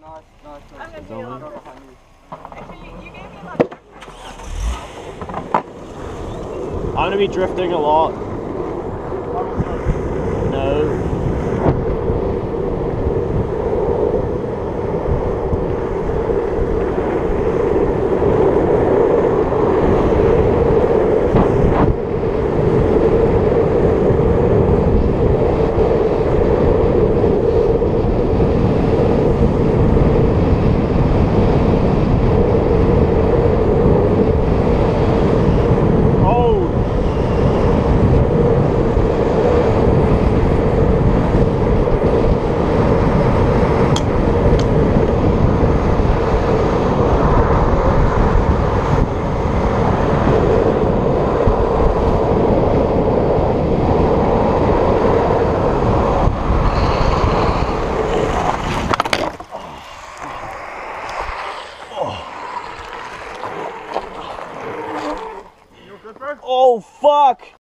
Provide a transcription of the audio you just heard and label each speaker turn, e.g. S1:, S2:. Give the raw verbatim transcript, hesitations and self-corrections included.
S1: nice, nice.
S2: I'm gonna do
S1: Go
S2: it.
S1: behind you.
S2: Actually, you gave me a lot of
S3: I'm gonna be drifting a lot. No. Oh fuck!